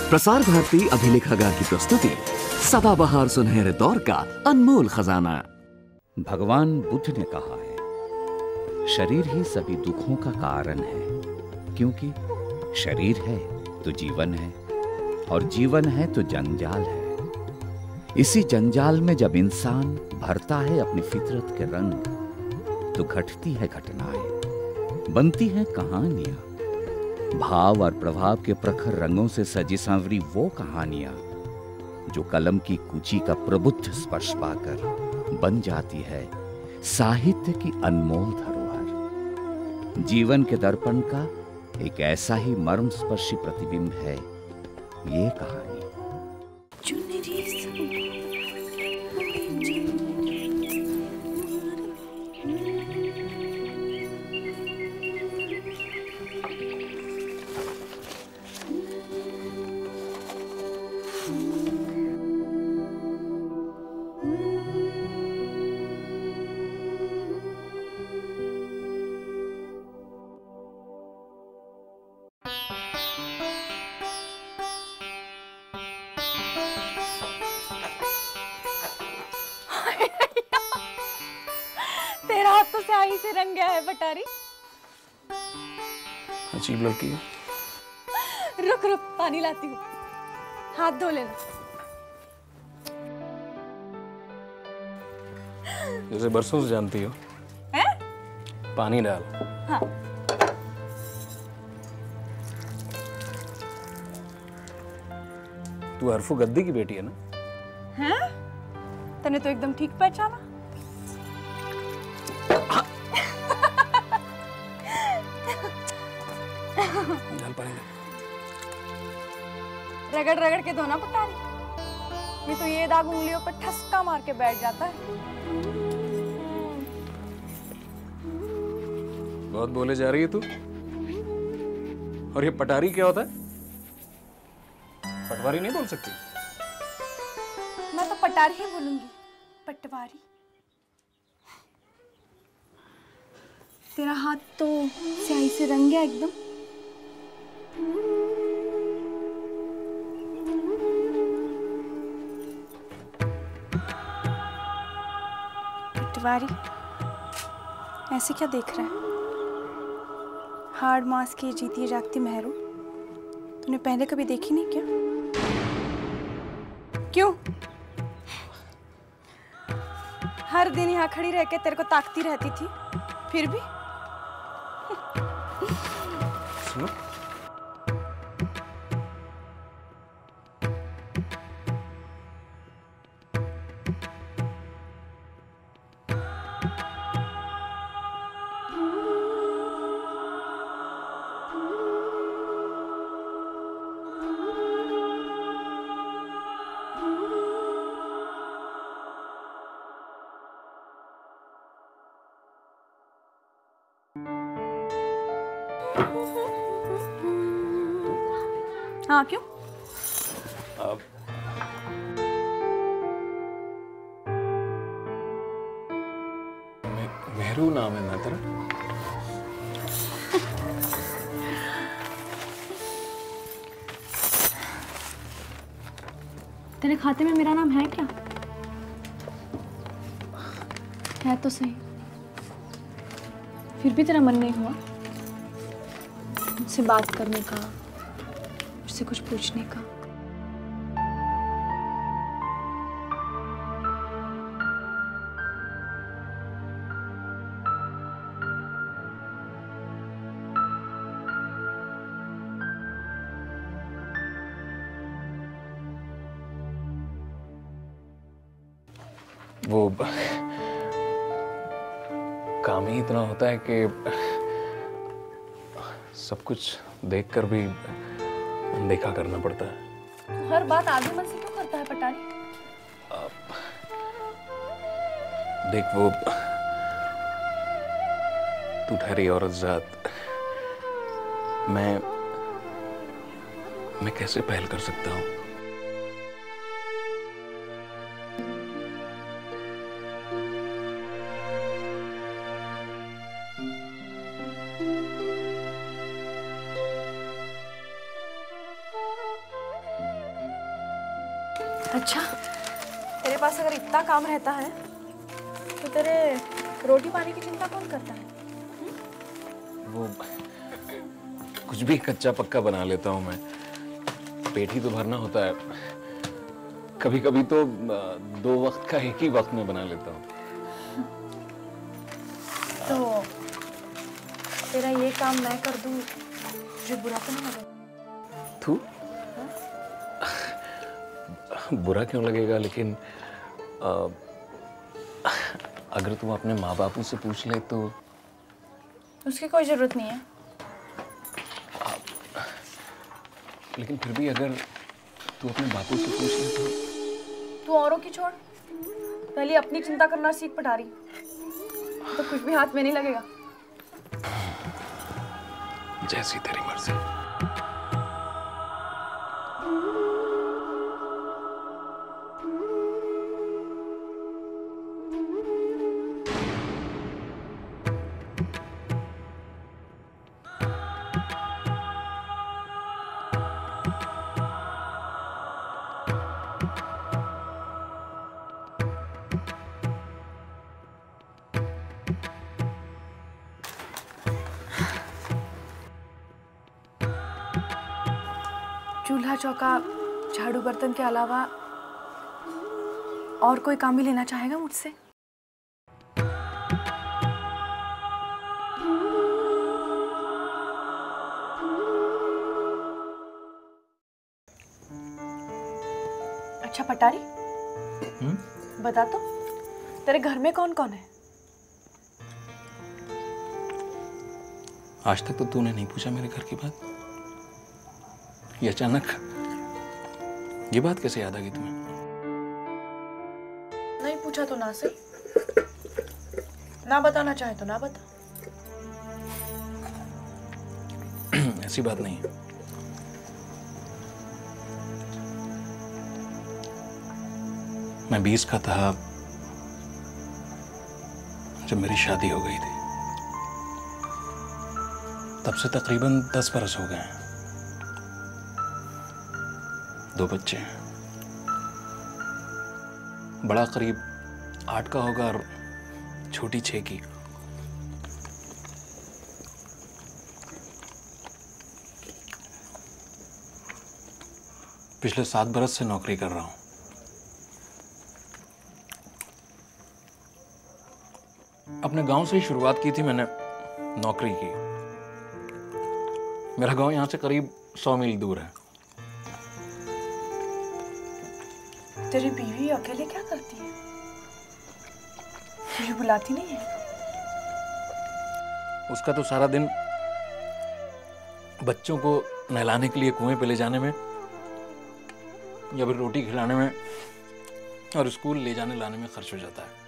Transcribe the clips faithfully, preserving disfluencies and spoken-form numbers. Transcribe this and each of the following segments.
प्रसार भारती अभिलेखागार की प्रस्तुति सदाबहार सुनहरे दौर का अनमोल खजाना। भगवान बुद्ध ने कहा है, शरीर ही सभी दुखों का कारण है, क्योंकि शरीर है तो जीवन है और जीवन है तो जंजाल है। इसी जंजाल में जब इंसान भरता है अपनी फितरत के रंग, तो घटती है घटनाएं, बनती हैं कहानियां, भाव और प्रभाव के प्रखर रंगों से सजी सांवरी वो कहानियां जो कलम की कुची का प्रबुद्ध स्पर्श पाकर बन जाती है साहित्य की अनमोल धरोहर। जीवन के दर्पण का एक ऐसा ही मर्मस्पर्शी प्रतिबिंब है ये कहानी। तेरा हाथ तो स्याही से रंग गया है पटारी। अजीब लड़की है। रुक रुक पानी लाती हूँ, हाथ धो लेना। जैसे बरसों से जानती हो। हैं? पानी डाल। हाँ। तू हरफू गद्दी की बेटी है ना? हैं? तने तो एकदम ठीक पहचाना। डाल पानी डाल। रगड़ रगड़ के धोना पटारी, ये तो ये दाग उंगलियों पर ठसका मार के बैठ जाता है। बहुत बोले जा रही है तू। और ये पटारी क्या होता है? पटवारी नहीं बोल सकती? मैं तो पटारी ही बोलूंगी, पटवारी। तेरा हाथ तो स्याही से रंग गया एकदम। पटवारी, ऐसे क्या देख रहा है? हाड़ मांस की जीती जागती मेहरू तूने पहले कभी देखी नहीं क्या? क्यों? हर दिन यहाँ खड़ी रह के तेरे को ताकती रहती थी, फिर भी? सुनो, हाँ क्यों? अब मेहरू नाम है ना तेरा? तेरे खाते में मेरा नाम है क्या? है तो सही, फिर भी तेरा मन नहीं हुआ मुझसे बात करने का, मुझसे कुछ पूछने का? वो काम ही इतना होता है कि सब कुछ देखकर भी अनदेखा करना पड़ता है। हर बात आधे मन से क्यों करता है पटारी? देख, वो तू ठहरी औरत जात, मैं मैं कैसे पहल कर सकता हूँ? अच्छा, तेरे पास अगर इतना काम रहता है तो तेरे रोटी पानी की चिंता कौन करता है? वो कुछ भी कच्चा पक्का बना लेता हूँ मैं, पेट ही तो भरना होता है। कभी कभी तो दो वक्त का एक ही वक्त में बना लेता हूँ। तो तेरा ये काम मैं कर दूँ जो बुरा तो नहीं लगेगा? तू बुरा क्यों लगेगा? लेकिन आ, अगर तुम अपने माँ बापू से पूछ ले तो उसकी कोई जरूरत नहीं है। आ, लेकिन फिर भी अगर तू अपने बापू से पूछ ले तो तू औरों की छोड़, पहले अपनी चिंता करना सीख पटारी, तो कुछ भी हाथ में नहीं लगेगा। जैसी तेरी मर्जी। चूल्हा चौका झाड़ू बर्तन के अलावा और कोई काम भी लेना चाहेगा मुझसे? अच्छा पटारी, हुँ? बता तो, तेरे घर में कौन कौन है? आज तक तो तूने नहीं पूछा मेरे घर की बात। ये अचानक ये बात कैसे याद आ गई तुम्हें? नहीं पूछा तो ना सही, ना बताना चाहे तो ना बता। ऐसी बात नहीं है। मैं बीस का था जब मेरी शादी हो गई थी। तब से तकरीबन दस बरस हो गए हैं। दो बच्चे हैं, बड़ा करीब आठ का होगा और छोटी छह की। पिछले सात बरस से नौकरी कर रहा हूं। अपने गांव से ही शुरुआत की थी मैंने नौकरी की। मेरा गांव यहां से करीब सौ मील दूर है। तेरी बीवी अकेले क्या करती है? मुझे बुलाती नहीं है? उसका तो सारा दिन बच्चों को नहलाने के लिए कुएं पे ले जाने में या फिर रोटी खिलाने में और स्कूल ले जाने लाने में खर्च हो जाता है।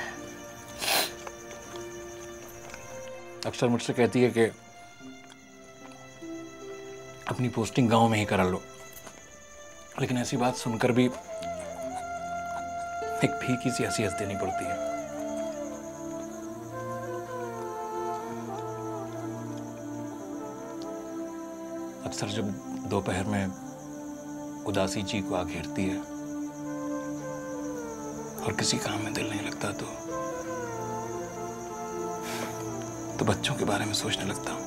अक्सर मुझसे कहती है कि अपनी पोस्टिंग गांव में ही करा लो, लेकिन ऐसी बात सुनकर भी एक फीकी सी हंसी हंस देनी पड़ती है। अक्सर जब दोपहर में उदासी जी को आ घेरती है और किसी काम में दिल नहीं लगता तो तो बच्चों के बारे में सोचने लगता हूं।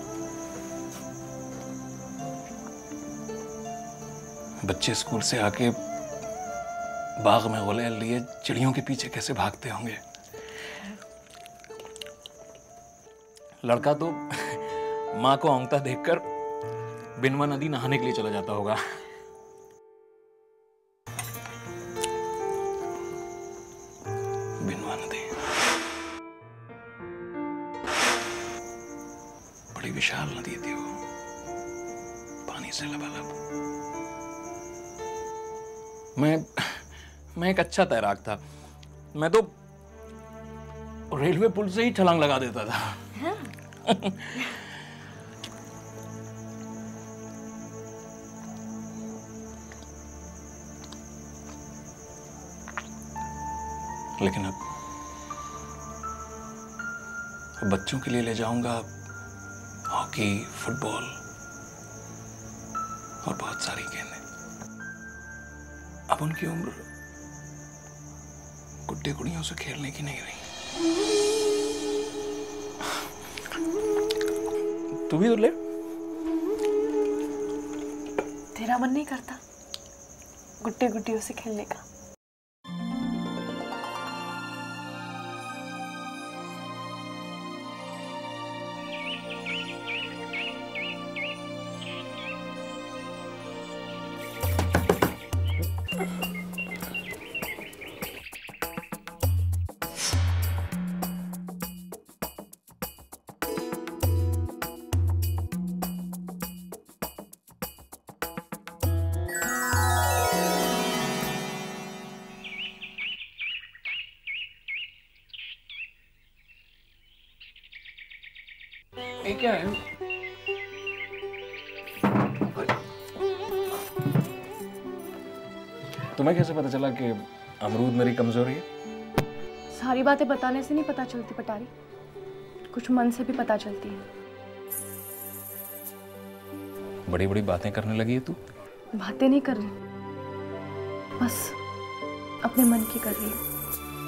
बच्चे स्कूल से आके बाग में गोले लिए चिड़ियों के पीछे कैसे भागते होंगे। लड़का तो मां को औंगता देखकर बिनवा नदी नहाने के लिए चला जाता होगा। बिनवा नदी बड़ी विशाल नदी थी वो, पानी से लबालब। मैं मैं एक अच्छा तैराक था। मैं तो रेलवे पुल से ही छलांग लगा देता था। हाँ। लेकिन अब अब बच्चों के लिए ले जाऊंगा हॉकी, फुटबॉल और बहुत सारी गेंदें। अब उनकी उम्र गुड्डे गुड़ियों से खेलने की नहीं रही। तू भी तो ले। तेरा मन नहीं करता गुड्डे गुड्डियों से खेलने का? ये क्या है? तुम्हें कैसे पता चला कि अमरूद मेरी कमजोरी है? सारी बातें बताने से नहीं पता चलती पटारी, कुछ मन से भी पता चलती है। बड़ी बड़ी बातें करने लगी है तू। बातें नहीं कर रही, बस अपने मन की कर रही है।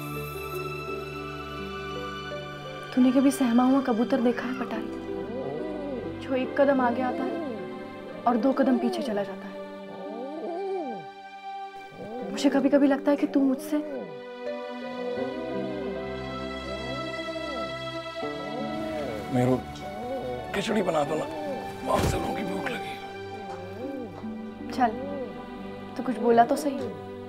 तूने कभी सहमा हुआ कबूतर देखा है पटारी, जो एक कदम आगे आता है और दो कदम पीछे चला जाता है? मुझे कभी कभी लगता है कि तू मुझसे मेरू खिचड़ी बना दो ना, मांसलों की भूख लगी। चल तो कुछ बोला तो सही।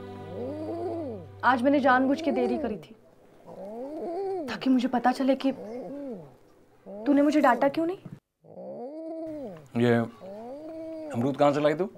आज मैंने जानबूझ के देरी करी थी ताकि मुझे पता चले कि तूने मुझे डांटा क्यों नहीं। ये अमरूद कहाँ से लाई तू?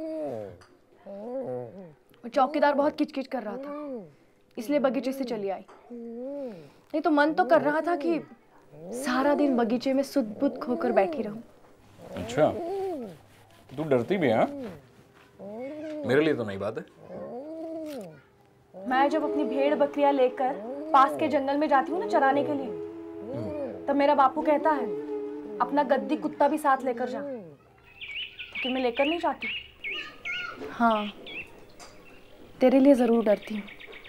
वो चौकीदार बहुत किचकिच कर रहा था, इसलिए बगीचे से चली आई। नहीं तो मन तो कर रहा था कि सारा दिन बगीचे में सुध-बुध खोकर बैठी रहूं। अच्छा, तू डरती भी है? हाँ? मेरे लिए तो नई बात है। मैं जब अपनी भेड़ बकरियां लेकर पास के जंगल में जाती हूँ ना चराने के लिए, तब मेरा बापू कहता है अपना गद्दी कुत्ता भी साथ लेकर जा, लेकिन मैं लेकर नहीं जाती। हाँ, तेरे लिए जरूर डरती हूँ।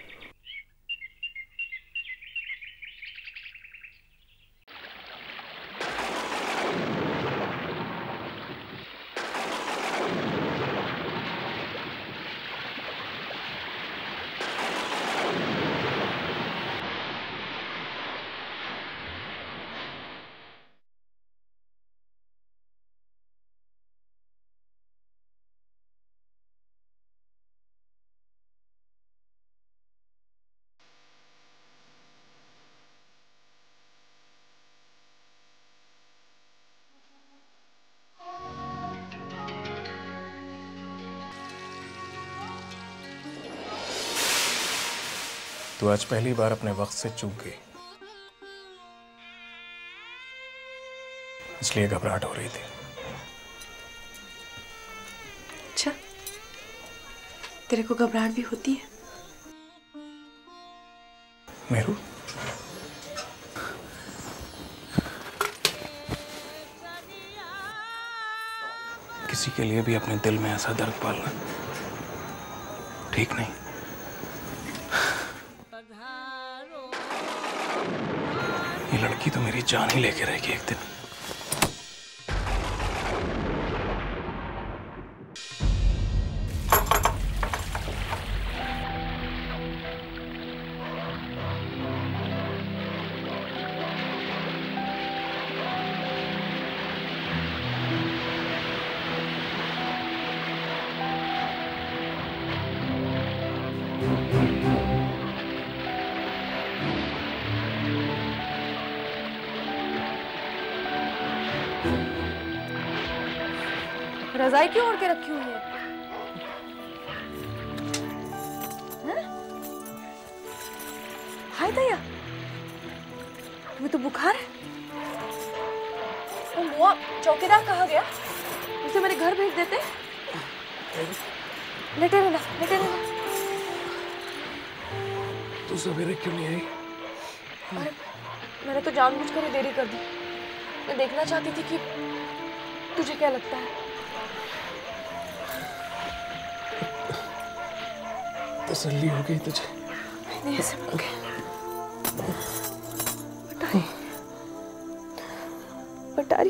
तू आज पहली बार अपने वक्त से चूक गई, इसलिए घबराहट हो रही थी। अच्छा, तेरे को घबराहट भी होती है? मेरू, किसी के लिए भी अपने दिल में ऐसा दर्द पालना ठीक नहीं। ये लड़की तो मेरी जान ही लेके रहेगी एक दिन। रजाई क्यों ओढ़ के रखी हुई है? हैं? हाय दया, तुम्हें तो बुखार है। वो मुआ चौकीदार कहाँ गया? उसे मेरे घर भेज देते। लेटे रहना, लेटे रहना। तू सवेरे क्यों नहीं आई? अरे मैंने तो जानबूझकर ही देरी कर दी। मैं देखना चाहती थी कि तुझे क्या लगता है। तसल्ली हो गई तुझे? नहीं ऐसे मत कह। पटारी, पटारी।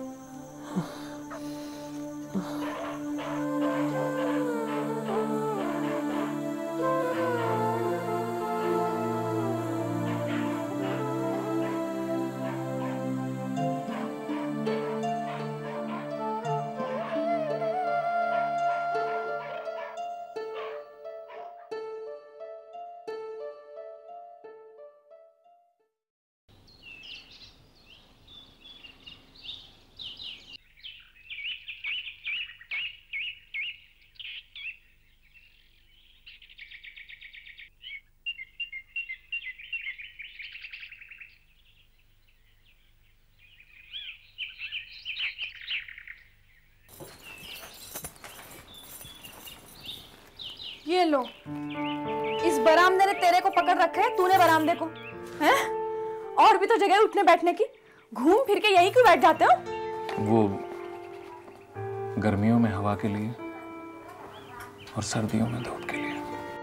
ये लो, इस बरामदे ने तेरे को पकड़ रखा है, तूने बरामदे को, हैं? और भी तो जगह है उठने बैठने की, घूम फिर के यहीं क्यों बैठ जाते हो? वो गर्मियों में हवा के लिए और सर्दियों में धूप के लिए।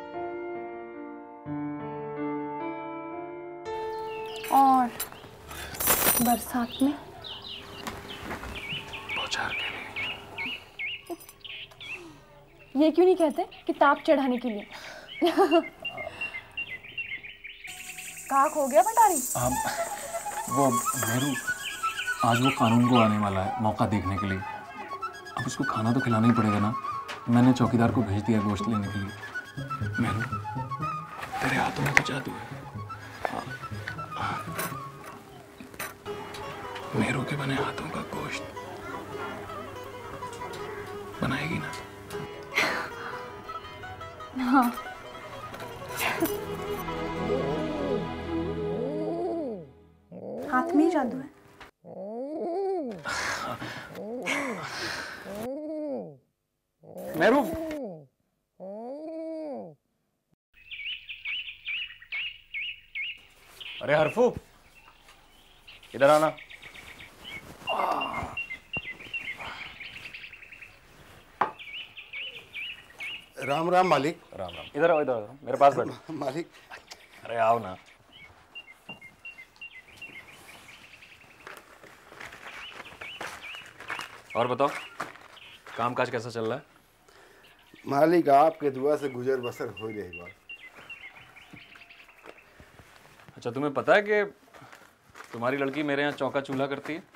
और बरसात में बौछार के लिए। ये क्यों नहीं कहते कि ताप चढ़ाने के लिए? कहाँ खो गया पटारी? आप वो मेरू आज वो कानून को आने वाला है मौका देखने के लिए। अब उसको खाना तो खिलाना ही पड़ेगा ना। मैंने चौकीदार को भेज दिया गोश्त लेने के लिए। मेरू तेरे हाथों में तो जादू है। मेरू के बने हाथों का गोश्त बनाएगी ना? हाँ। हाथ में ही जादू है। मेरू अरे हरफू, इधर आना। राम राम मालिक। राम राम। इधर आओ, इधर आओ, मेरे पास बैठो। मालिक। अरे आओ ना। और बताओ, कामकाज कैसा चल रहा है? मालिक आपके दुआ से गुजर बसर हो रही बात। अच्छा, तुम्हें पता है कि तुम्हारी लड़की मेरे यहाँ चौका चूल्हा करती है?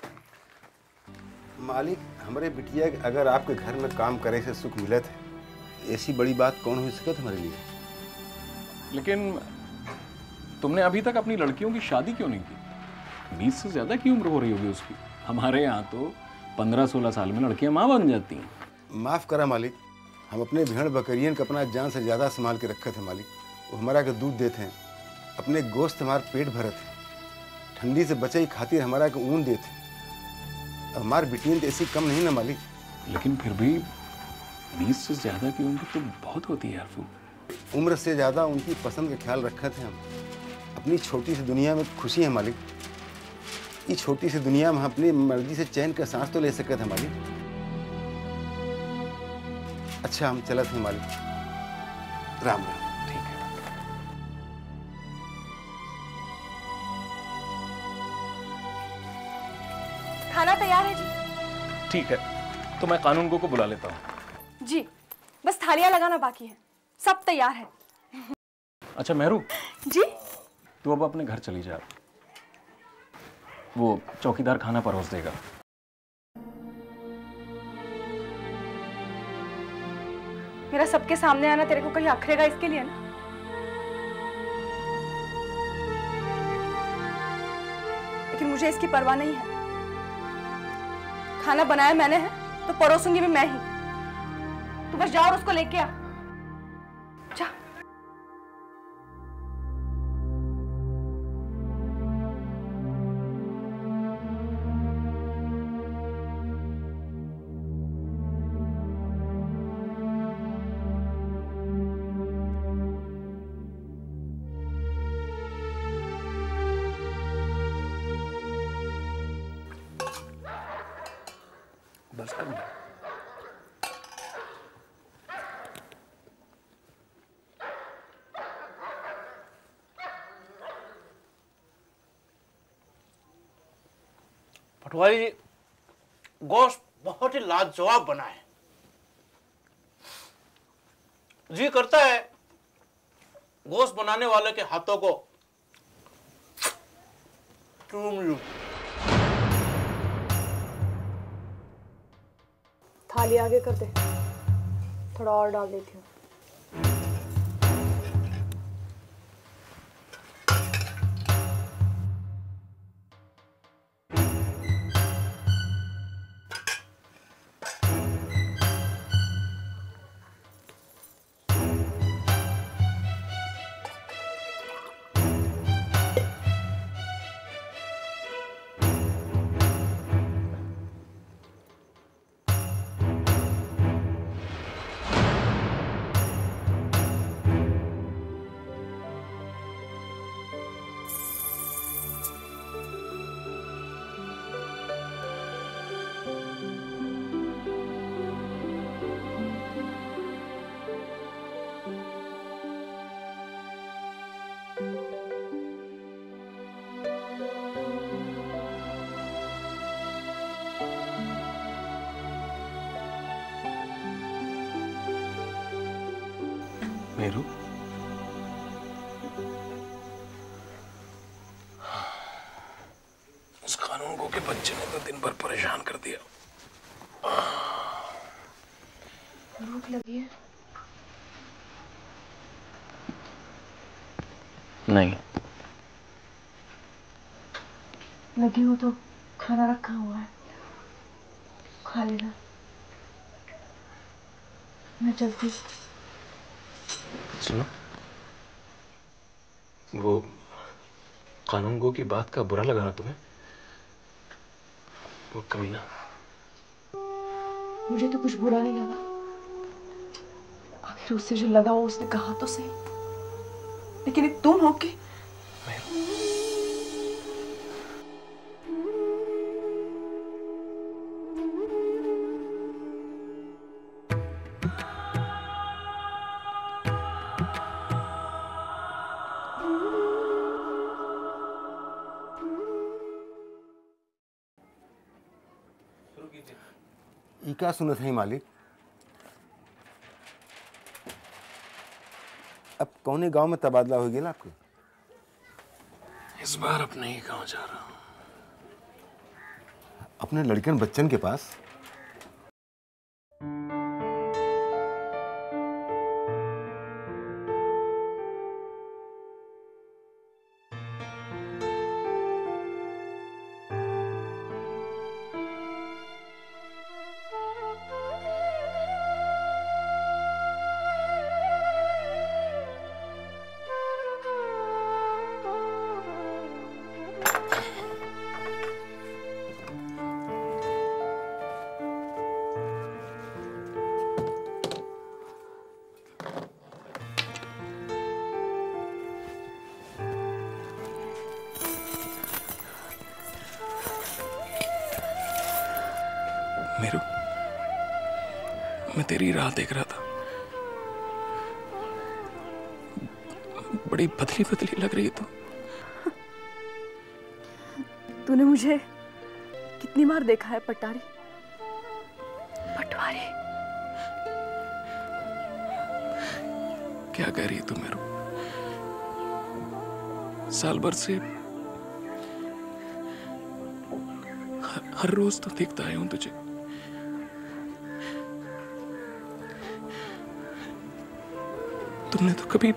मालिक हमारे बिटिया अगर आपके घर में काम करे से सुख मिलत है, ऐसी बड़ी बात कौन हो सकत हमारे लिए। लेकिन तुमने अभी तक अपनी लड़कियों की शादी क्यों नहीं की? बीस से ज्यादा की उम्र हो रही होगी उसकी। हमारे यहाँ तो पंद्रह सोलह साल में लड़कियां माँ बन जाती हैं। माफ़ करा मालिक, हम अपने भेड़ बकरियन का अपना जान से ज़्यादा संभाल के रखे थे मालिक। वो हमारा के दूध देते हैं, अपने गोश्त हमारे पेट भरत है, ठंडी से बचे खातिर हमारा के ऊन देते। अब हमारी बिटियन तो ऐसी कम नहीं ना मालिक। लेकिन फिर भी बीस से ज्यादा की उम्र तो बहुत होती है हरफू। उम्र से ज़्यादा उनकी पसंद का ख्याल रखे थे हम। अपनी छोटी सी दुनिया में खुशी है मालिक। इस छोटी सी दुनिया में हम अपनी मर्जी से चैन का सांस तो ले सके थे मालिक। अच्छा हम चलत हैं मालिक। राम राम। ठीक है। खाना तैयार है जी। ठीक है, तो मैं कानून को बुला लेता हूँ। जी, बस थालियां लगाना बाकी है, सब तैयार है। अच्छा मेहरू, जी। तू अब अपने घर चली जा, वो चौकीदार खाना परोस देगा। मेरा सबके सामने आना तेरे को कहीं अखरेगा इसके लिए ना? लेकिन मुझे इसकी परवाह नहीं है। खाना बनाया मैंने है तो परोसूंगी भी मैं ही। तू बस जा और उसको लेके आ। जा। बस कर पटवारी जी, गोश्त बहुत ही लाजवाब बना है। जी करता है गोश्त बनाने वाले के हाथों को चूम लूं। थाली आगे कर दे, थोड़ा और डाल देती हूँ। मेरू, उस कानून को के बच्चे ने तो दिन भर परेशान कर दिया। भूख लगी है? नहीं। लगी हो तो खाना रखा हुआ है, खा लेना। मैं चलती। सुनो, वो कानून गो की बात का बुरा लगा ना तुम्हें? वो कमीना। मुझे तो कुछ बुरा नहीं लगा। आखिर उससे जो लगा वो उसने कहा तो सही, लेकिन एक तुम हो कि ई क्या सुनत है मालिक? अब कौने गांव में तबादला हो गया आपको? इस बार अपने ही गांव जा रहा हूं। अपने लड़कन बच्चन के पास? मेरू, मैं तेरी राह देख रहा था। बड़ी पतली पतली लग रही है तू। तूने मुझे कितनी बार देखा है पटारी? पटवारी। क्या कह रही है तू मेरू? साल भर से हर, हर रोज तो देखता आया हूं तुझे। तुमने तो कभी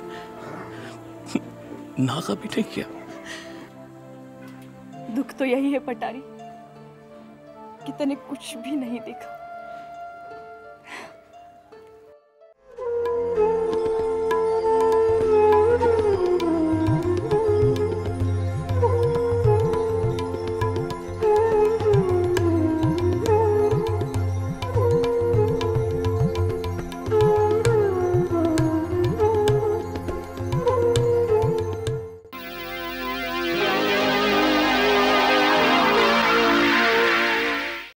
नागा भी नहीं किया। दुख तो यही है पटारी कि तूने कुछ भी नहीं देखा।